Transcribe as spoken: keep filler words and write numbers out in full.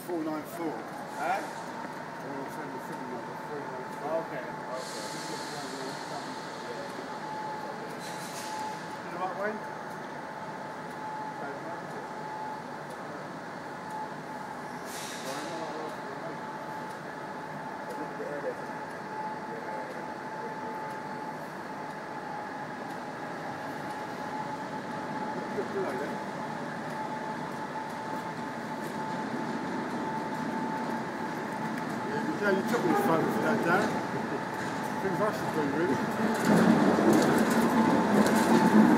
four nine four. Huh? Or send the signal number three nine four. Okay, okay. In the right way? Yeah, you took me a photo for that, Darren. Things I should do, really.